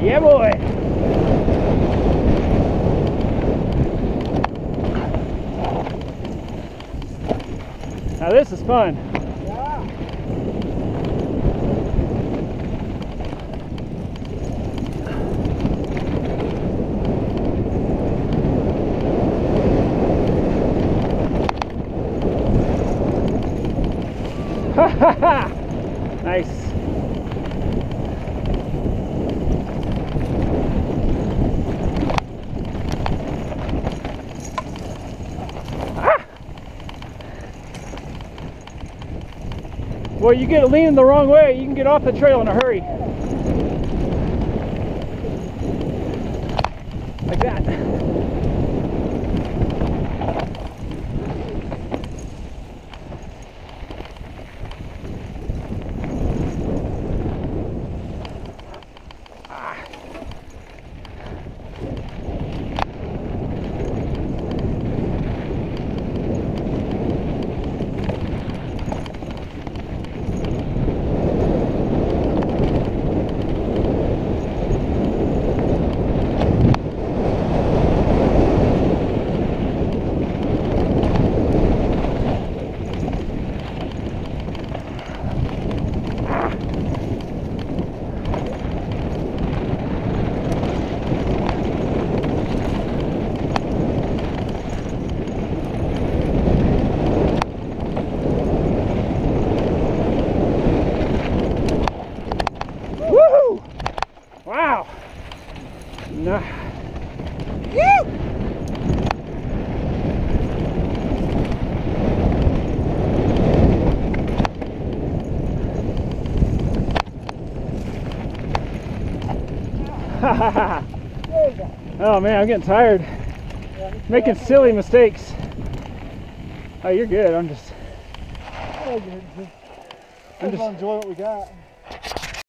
Yeah, boy. Now this is fun. Yeah. Nice. Well, you get it leaning the wrong way, you can get off the trail in a hurry. Like that. Woohoo! Wow! No. Woo! Oh man, I'm getting tired. Making silly mistakes. Oh, you're good. I'm just Enjoy what we got.